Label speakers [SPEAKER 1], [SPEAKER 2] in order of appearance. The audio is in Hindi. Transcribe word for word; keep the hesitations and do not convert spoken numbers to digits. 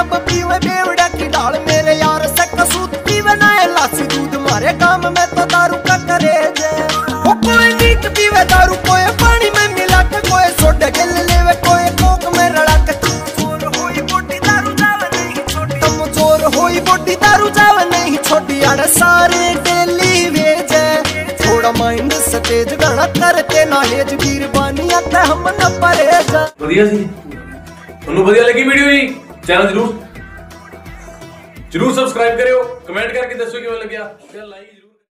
[SPEAKER 1] शराब पीवे बेवड़ा की डाल, मेरे यार से कसूत पीवे नए लासी दूध, मारे काम में तो दारू का करे जे। वो कोई नीट पीवे दारू, कोई पानी में मिला के, कोई सोडे गिल लेवे, कोई कोक में रला के। कमजोर होई बॉडी दारू जावे नहीं छोटी, कमजोर होई बॉडी दारू जावे नहीं छोटी, अड़ सारे डेली वेजे। थोड़ा माइंड से तेज गाना करके ना हेज, वीर बानिया ते हम न परहेज।
[SPEAKER 2] बढ़िया सी ਤੁਹਾਨੂੰ ਵਧੀਆ ਲੱਗੀ ਵੀਡੀਓ ਜੀ, ਚੈਨਲ ਜਰੂਰ ਜਰੂਰ ਸਬਸਕ੍ਰਾਈਬ ਕਰਿਓ, ਕਮੈਂਟ ਕਰਕੇ ਦੱਸੋ ਕਿਵੇਂ ਲੱਗਿਆ ਤੇ ਲਾਈਕ